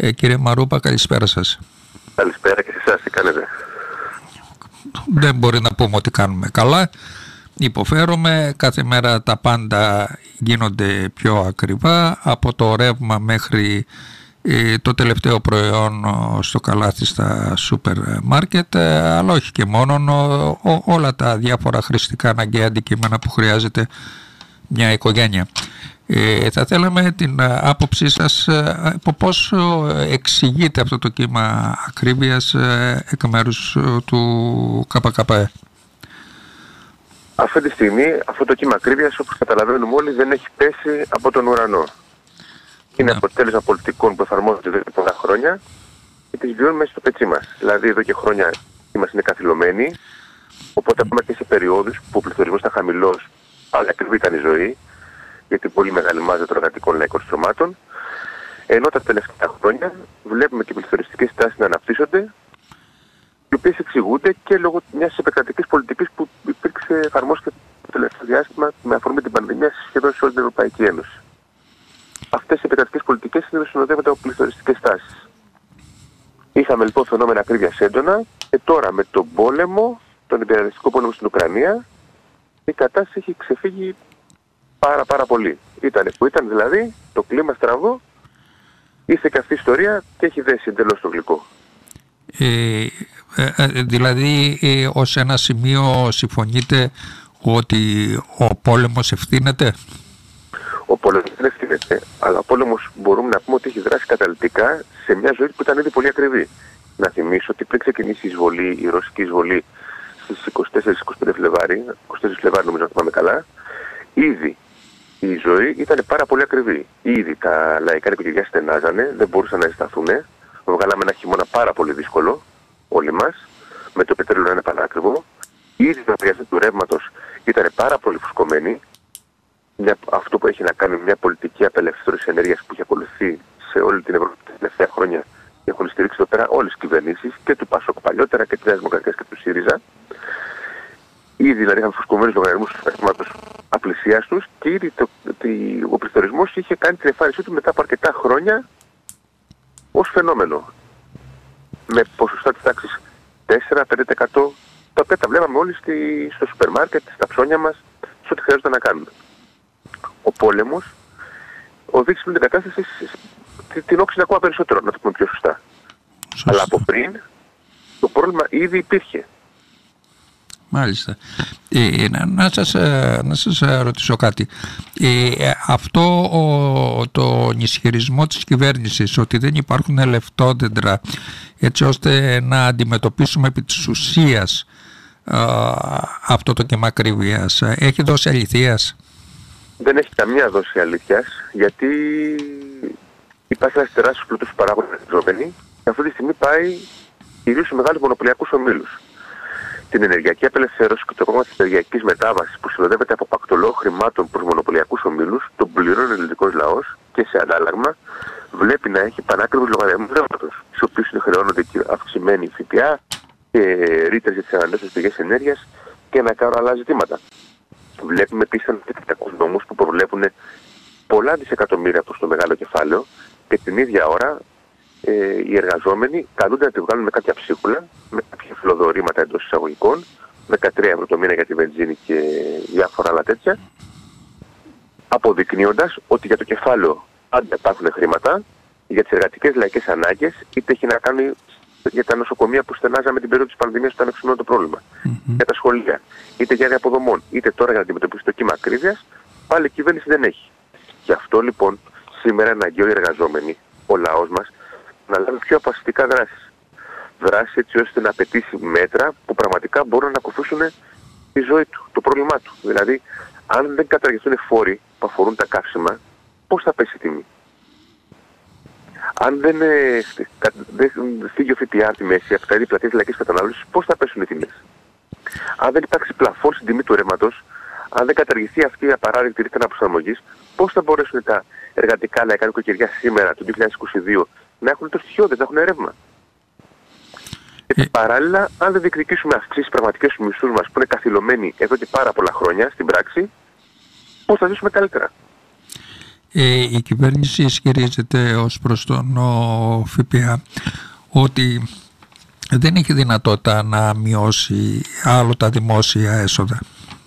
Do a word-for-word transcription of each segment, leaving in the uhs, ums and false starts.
Ε, κύριε Μαρούπα, καλησπέρα σας. Καλησπέρα και σε εσάς, τι κάνετε? Δεν μπορεί να πούμε ότι κάνουμε καλά. Υποφέρομαι, κάθε μέρα τα πάντα γίνονται πιο ακριβά, από το ρεύμα μέχρι ε, το τελευταίο προϊόν στο καλάθι στα σούπερ μάρκετ, αλλά όχι και μόνο, ό, ό, όλα τα διάφορα χρηστικά αναγκαία αντικείμενα που χρειάζεται μια οικογένεια. Ε, θα θέλαμε την άποψή σας από πώς εξηγείται αυτό το κύμα ακρίβειας εκ μέρους του ΚΚΕ. Αυτή τη στιγμή αυτό το κύμα ακρίβειας, όπως καταλαβαίνουμε όλοι, δεν έχει πέσει από τον ουρανό. Είναι Ναι. αποτέλεσμα πολιτικών που εφαρμόζονται εδώ και πολλά χρόνια και τις βιώνουμε μέσα στο πετσί μας. Δηλαδή εδώ και χρόνια είμαστε είναι καθυλωμένοι, οπότε ακόμα και σε περιόδους που ο πληθωρισμός ήταν χαμηλός, αλλά ακριβή ήταν η ζωή, γιατί πολύ μεγάλη μάζα των εργατικών λαϊκών στρωμάτων. Ενώ τα τελευταία χρόνια βλέπουμε και πληθωριστικές τάσεις να αναπτύσσονται, οι οποίες εξηγούνται και λόγω μιας επεκτατικής πολιτικής που υπήρξε εφαρμόστηκε το τελευταίο διάστημα με αφορμή την πανδημία σχεδόν σε όλη την Ευρωπαϊκή Ένωση. Αυτές οι επεκτατικές πολιτικές συνήθως συνοδεύονται από πληθωριστικές τάσεις. Είχαμε λοιπόν φαινόμενα ακρίβειας έντονα και τώρα με τον πόλεμο, τον υπεριαλιστικό πόλεμο στην Ουκρανία, η κατάσταση έχει ξεφύγει πάρα πάρα πολύ. Ήτανε που ήταν δηλαδή, το κλίμα στραβό, ήρθε και αυτή η ιστορία και έχει δέσει εντελώς το γλυκό. Ε, ε, δηλαδή ε, ως ένα σημείο συμφωνείτε ότι ο πόλεμος ευθύνεται? Ο πόλεμος δεν ευθύνεται, αλλά ο πόλεμος μπορούμε να πούμε ότι έχει δράσει καταλυτικά σε μια ζωή που ήταν ήδη πολύ ακριβή. Να θυμίσω ότι πριν ξεκινήσει η εισβολή, η ρωσική εισβολή στις είκοσι τέσσερα είκοσι πέντε Φλεβάρι, είκοσι τέσσερα Φλεβάρι νομίζω να θυμάμαι καλά, ήδη η ζωή ήταν πάρα πολύ ακριβή. Ήδη τα λαϊκά νοικοκυριά στενάζανε, δεν μπορούσαν να αισθανθούν. Βγάλαμε ένα χειμώνα πάρα πολύ δύσκολο, όλοι μας, με το πετρέλαιο να είναι πανάκριβο. Ήδη τα λογαριασμοί του ρεύματος ήταν πάρα πολύ φουσκωμένοι. Μια, αυτό που έχει να κάνει με μια πολιτική απελευθέρωση ενέργειας που έχει ακολουθεί σε όλη την Ευρώπη τα τελευταία χρόνια και έχουν στηρίξει εδώ πέρα όλες τις κυβερνήσεις και του Πασόκ παλιότερα και της Νέας Δημοκρατίας και του ΣΥΡΙΖΑ. Ήδη δηλαδή είχαν φουσκωμένους λογαριασμούς του ρεύματος απλησίαστους και ήδη το, το, ο πληθωρισμός είχε κάνει την εμφάνισή του μετά από αρκετά χρόνια ως φαινόμενο. Με ποσοστά της τάξης τέσσερα με πέντε τοις εκατό, τα οποία τα βλέπαμε όλοι στη, στο σούπερ μάρκετ, στα ψώνια μας, σε ό,τι χρειάζεται να κάνουμε. Ο πόλεμος οδήγησε με την κατάσταση την όξυνε ακόμα περισσότερο, να το πούμε πιο σωστά. Σωστά. Αλλά από πριν το πρόβλημα ήδη υπήρχε. Μάλιστα. Ε, να, να, σας, να σας ρωτήσω κάτι. Ε, αυτό ο, τον ισχυρισμό της κυβέρνησης ότι δεν υπάρχουν λεφτόδεντρα έτσι ώστε να αντιμετωπίσουμε επί της ουσίας α, αυτό το κύμα ακρίβειας, έχει δώσει αληθείας? Δεν έχει καμία δόση αλήθειας, γιατί υπάρχει ένας τεράστιος πλούτος παράγοντες εργαζόμενοι και αυτή τη στιγμή πάει κυρίως σε μεγάλους μονοπωλιακούς ομίλους. Την ενεργειακή απελευθέρωση και το κόμμα της ενεργειακής μετάβασης που συνοδεύεται από πακτολό χρημάτων προς μονοπωλιακούς ομίλους, τον πληρώνει ο ελληνικός λαός και σε αντάλλαγμα βλέπει να έχει πανάκριβους λογαριασμούς ρεύματος, στους οποίους χρεώνονται και αυξημένοι ΦΠΑ και ρήτρες για τις ανανεώσιμες πηγές ενέργειας και ένα κάρο άλλα ζητήματα. Βλέπουμε επίσης αναπτυκτικούς νόμους που προβλέπουν πολλά δισεκατομμύρια προς το μεγάλο κεφάλαιο και την ίδια ώρα ε, οι εργαζόμενοι καλούνται να τη βγάλουν με κάποια ψίχουλα, με κάποια φιλοδορήματα εντός εισαγωγικών, δεκατρία ευρώ το μήνα για τη βενζίνη και διάφορα άλλα τέτοια, αποδεικνύοντας ότι για το κεφάλαιο πάντα υπάρχουν χρήματα, για τις εργατικές λαϊκές ανάγκες, είτε έχει να κάνει για τα νοσοκομεία που στενάζαμε την περίοδο της πανδημίας που ήταν εξωμένο το πρόβλημα, mm-hmm. για τα σχολεία, είτε για διαποδομών, είτε τώρα για να αντιμετωπίσει το κύμα ακρίβειας, πάλι η κυβέρνηση δεν έχει. Γι' αυτό λοιπόν σήμερα είναι αναγκαίο οι εργαζόμενοι, ο λαός μας, να λάβει πιο αποφασιστικά δράσεις. Δράσεις έτσι ώστε να απαιτήσει μέτρα που πραγματικά μπορούν να ανακουφίσουν τη ζωή του, το πρόβλημά του. Δηλαδή, αν δεν καταργηθούν φόροι που αφορούν τα καύσιμα, πώς θα πέσει η τιμή? Αν δεν, ε, δεν φύγει ο ΦΠΑ από τη μέση, από τα είδη πλατείας λαϊκής κατανάλωσης, πώς θα πέσουν οι τιμές? Αν δεν υπάρξει πλαφόν στην τιμή του ρεύματος, αν δεν καταργηθεί αυτή η απαράδεκτη ρήτρα αναπροσαρμογής, πώς θα μπορέσουν τα εργατικά λαϊκά νοικοκυριά σήμερα, το δύο χιλιάδες είκοσι δύο, να έχουν το στοιχειώδες, να έχουν ρεύμα? Και ε... παράλληλα, αν δεν διεκδικήσουμε αυξήσεις πραγματικές στους μισθούς μας που είναι καθυλωμένοι εδώ και πάρα πολλά χρόνια στην πράξη, πώς θα ζήσουμε καλύτερα? Ε, η κυβέρνηση ισχυρίζεται ως προς τον ΦΠΑ ότι δεν έχει δυνατότητα να μειώσει άλλο τα δημόσια έσοδα.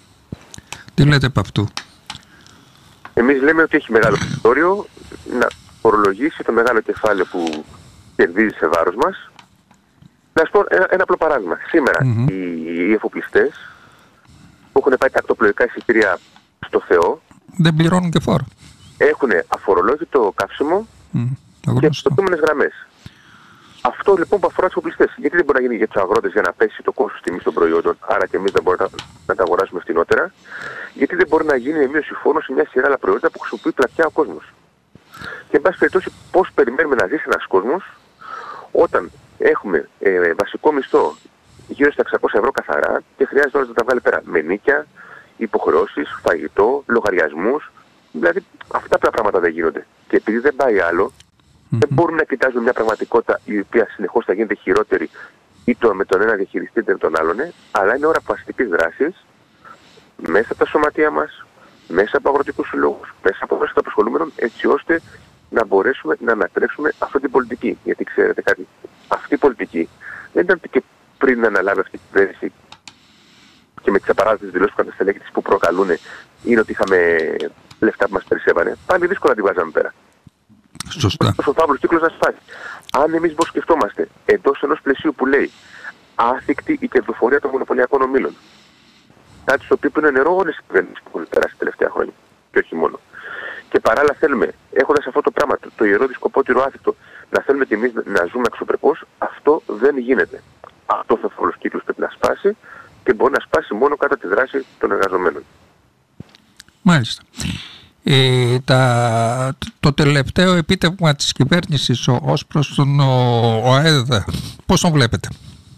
Τι λέτε από αυτού? Εμείς λέμε ότι έχει μεγάλο περιθώριο να φορολογήσει το μεγάλο κεφάλαιο που κερδίζει σε βάρος μας. Να σας πω ένα, ένα απλό παράδειγμα. Σήμερα mm-hmm. οι, οι εφοπλιστές που έχουν πάει τα ακτοπλοϊκά εισιτήρια στο Θεό δεν πληρώνουν και φόρο. Έχουν αφορολόγητο καύσιμο mm, και επιδοτούμενες γραμμές. Αυτό λοιπόν που αφορά τους εφοπλιστές. Γιατί δεν μπορεί να γίνει για τους αγρότες για να πέσει το κόστος τιμής των προϊόντων, άρα και εμείς δεν μπορούμε να, να τα αγοράσουμε φτηνότερα? Γιατί δεν μπορεί να γίνει η μείωση φόρων σε μια σειρά άλλα προϊόντα που χρησιμοποιεί πλατιά ο κόσμος? Και εν πάση περιπτώσει, πώς περιμένουμε να ζήσει ένας κόσμος όταν έχουμε ε, βασικό μισθό γύρω στα εξακόσια ευρώ καθαρά και χρειάζεται όλες να τα βγάλει πέρα με νίκια, υποχρεώσεις, φαγητό, λογαριασμούς? Δηλαδή αυτά τα πράγματα δεν γίνονται. Και επειδή δεν πάει άλλο, mm-hmm. δεν μπορούμε να κοιτάζουμε μια πραγματικότητα η οποία συνεχώς θα γίνεται χειρότερη ή το με τον ένα διαχειριστή είτε με τον άλλον, αλλά είναι ώρα αποφασιστικής δράσης μέσα από τα σωματεία μας, μέσα από αγροτικούς συλλόγους, μέσα από μέσα των απασχολούμενων, έτσι ώστε να μπορέσουμε να ανατρέψουμε αυτή την πολιτική. Γιατί ξέρετε κάτι, αυτή η πολιτική δεν ήταν και πριν να αναλάβει αυτή η κυβέρνηση και με τις απαράδεκτες δηλώσεις που καταστελέχη της που προκαλούν είναι ότι είχαμε λεφτά που μας περισσεύανε. Πάλι δύσκολα την βάζαμε πέρα. Σωστά. Ο φαύλος κύκλος να σπάσει. Αν εμείς πώς σκεφτόμαστε εντός ενός πλαισίου που λέει άθικτη η κερδοφορία των μονοπωλιακών ομίλων, κάτι στο οποίο είναι νερό όλες τις κυβερνήσεις που έχουν περάσει τα τελευταία χρόνια και όχι μόνο. Και παράλληλα θέλουμε, έχοντας αυτό το πράγμα, το, το ιερό δισκοπότηρο άθικτο, να θέλουμε και εμείς να ζούμε αξιοπρεπώς, αυτό δεν γίνεται. Αυτό ο φαύλος κύκλος πρέπει να σπάσει και μπορεί να σπάσει μόνο κατά τη δράση των εργαζομένων. Μάλιστα. Ε, τα, το τελευταίο επίτευγμα της κυβέρνησης ως προς τον ΟΑΕΔ, πώς τον βλέπετε?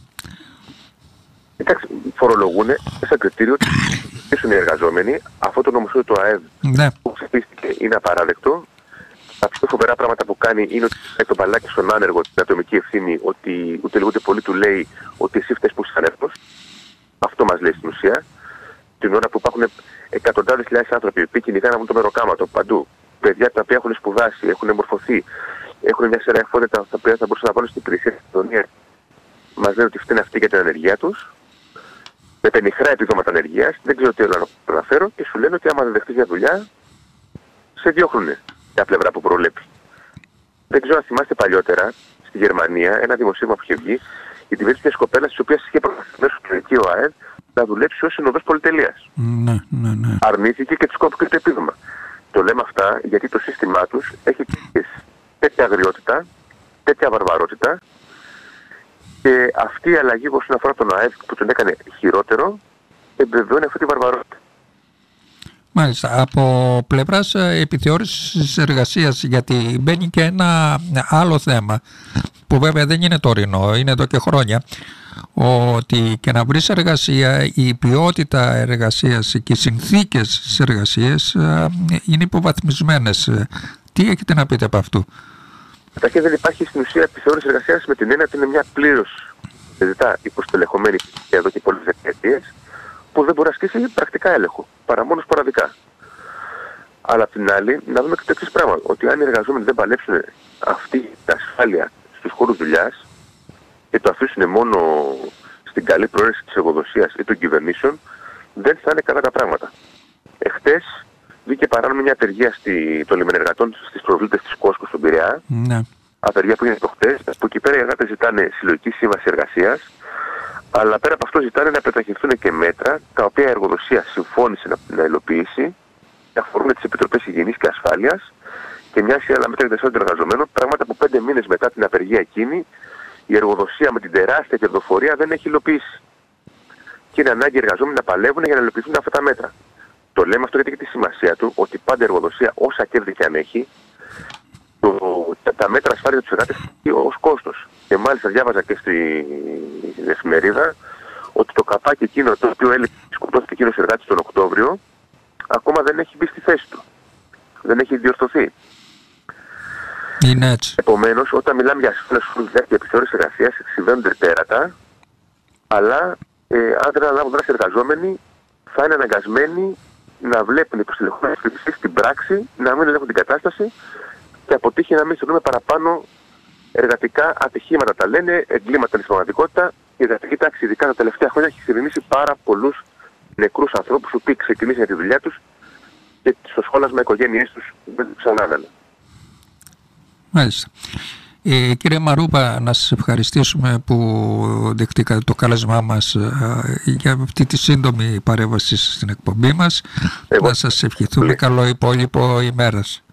Εντάξει, φορολογούν σαν κριτήριο ότι ήσουν οι εργαζόμενοι. Αυτό το νομοσχέδιο του ΟΑΕΔ ναι. που ψηφίστηκε είναι απαράδεκτο. Τα πιο φοβερά πράγματα που κάνει είναι ότι έχει το μπαλάκι στον άνεργο την ατομική ευθύνη, ότι ούτε λίγο ούτε πολύ του λέει ότι εσύ φταίς που είσαι ανέργος. Αυτό μας λέει στην ουσία. Την ώρα που υπάρχουν εκατοντάδες χιλιάδες άνθρωποι που κυνηγάνε από το μεροκάματο παντού, παιδιά τα οποία έχουν σπουδάσει, έχουν μορφωθεί, έχουν μια σειρά εφόδια τα οποία θα μπορούσαν να βάλουν στην υπηρεσία της κοινωνίας, μας λένε ότι φταίνουν αυτοί για την ανεργία τους, με πενιχρά επιδόματα ανεργίας, δεν ξέρω τι άλλο να αναφέρω, και σου λένε ότι άμα δεν δεχτείς για δουλειά, σε διώχνουνε μια πλευρά που προλέπει. Δεν ξέρω αν θυμάστε παλιότερα στη Γερμανία ένα δημοσίευμα που είχε βγει για την περίπτωση μιας κοπέλας της οποίας είχε προγραμματισμένο στο κοινωνικό ΟΑΕΔ να δουλέψει ως συνοδός πολυτελείας. Ναι, ναι, ναι. Αρνήθηκε και της κόπηκε το επίδομα. Το λέμε αυτά γιατί το σύστημά τους έχει τέτοια αγριότητα, τέτοια βαρβαρότητα, και αυτή η αλλαγή όσον αφορά τον ΟΑΕΔ που τον έκανε χειρότερο επιβεβαιώνει αυτή τη βαρβαρότητα. Μάλιστα. Από πλευράς επιθεώρησης εργασίας, γιατί μπαίνει και ένα άλλο θέμα που βέβαια δεν είναι τωρινό, είναι εδώ και χρόνια, ότι και να βρεις εργασία, η ποιότητα εργασίας και οι συνθήκες της εργασίας είναι υποβαθμισμένες. Τι έχετε να πείτε από αυτού? Καταρχήν δεν υπάρχει στην ουσία επιθεώρηση εργασίας με την έννοια ότι είναι μια πλήρως ζητά υποστελεχωμένη εδώ και πολλές δεκαετίες που δεν μπορεί να ασκήσει πρακτικά έλεγχο, παρά μόνο σποραδικά. Αλλά απ' την άλλη, να δούμε και το εξής πράγμα, ότι αν οι εργαζόμενοι δεν παλέψουν αυτή την ασφάλεια στους χώρους δουλειάς και το αφήσουν μόνο στην καλή προαίρεση της εργοδοσίας ή των κυβερνήσεων, δεν θα είναι καλά τα πράγματα. Εχθές βγήκε παράνομη μια απεργία στη, των λιμενεργατών στις προβλήτες της Κόσκο στον Πειραιά. Ναι. Απεργία που έγινε το χτες, που εκεί πέρα οι εργάτες ζητάνε συλλογική σύμβαση εργασίας, αλλά πέρα από αυτό ζητάνε να επιταχυνθούν και μέτρα τα οποία η εργοδοσία συμφώνησε να, να υλοποιήσει, να αφορούν τις επιτροπές υγιεινής και ασφάλειας και μια σειρά άλλα μέτρα για των εργαζομένων, πράγματα που πέντε μήνες μετά την απεργία εκείνη η εργοδοσία με την τεράστια κερδοφορία δεν έχει υλοποιήσει. Και είναι ανάγκη οι εργαζόμενοι να παλεύουν για να υλοποιηθούν αυτά τα μέτρα. Το λέμε αυτό γιατί έχει τη σημασία του ότι πάντα η εργοδοσία, όσα κέρδη και αν έχει, το, τα, τα μέτρα ασφάλειας του εργάτες ως κόστος. Και μάλιστα διάβαζα και στην εφημερίδα ότι το καπάκι εκείνο το οποίο έλειπε, σκοτώθηκε εκείνος εργάτης τον Οκτώβριο, ακόμα δεν έχει μπει στη θέση του. Δεν έχει διορθωθεί. Είναι έτσι. Επομένως, όταν μιλάμε για ασφάλεια και επιθεώρηση εργασίας, συμβαίνουν τέρατα, αλλά ε, αν δεν αναλάβουν δράση εργαζόμενοι, θα είναι αναγκασμένοι να βλέπουν οι προσελεγχόμενοι αστυνομικοί στην πράξη, να μην ελέγχουν την κατάσταση και αποτύχει να μην θεωρούμε παραπάνω εργατικά ατυχήματα. Τα λένε, εγκλήματα στην πραγματικότητα. Η εργατική τάξη, ειδικά τα τελευταία χρόνια, έχει συνειδητοποιήσει πάρα πολλούς νεκρούς ανθρώπους που ξεκινήσαν τη δουλειά τους και στο σχόλασμα οικογένειές τους δεν ξανά. Μάλιστα. Ε, κύριε Μαρούπα, να σας ευχαριστήσουμε που δεχτήκατε το κάλεσμά μας ε, για αυτή τη σύντομη παρέμβαση στην εκπομπή μας. Εγώ. Να σας ευχηθούμε καλό υπόλοιπο ημέρας.